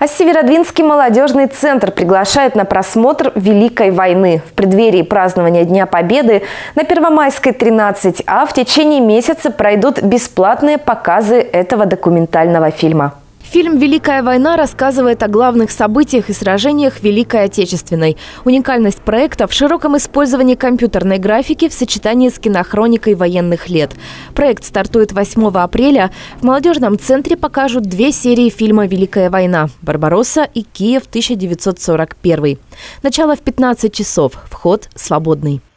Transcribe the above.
А Северодвинский молодежный центр приглашает на просмотр «Великой войны» в преддверии празднования Дня Победы на Первомайской 13А в течение месяца пройдут бесплатные показы этого документального фильма. Фильм «Великая война» рассказывает о главных событиях и сражениях Великой Отечественной. Уникальность проекта в широком использовании компьютерной графики в сочетании с кинохроникой военных лет. Проект стартует 8 апреля. В молодежном центре покажут 2 серии фильма «Великая война» – «Барбаросса» и «Киев 1941». Начало в 15 часов. Вход свободный.